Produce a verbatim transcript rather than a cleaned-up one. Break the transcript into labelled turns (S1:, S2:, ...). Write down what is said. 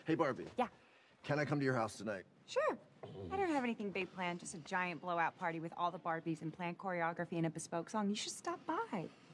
S1: Hey, Barbie.
S2: Yeah.
S1: Can I come to your house tonight?
S2: Sure. I don't have anything big planned, just a giant blowout party with all the Barbies and planned choreography and a bespoke song. You should stop by.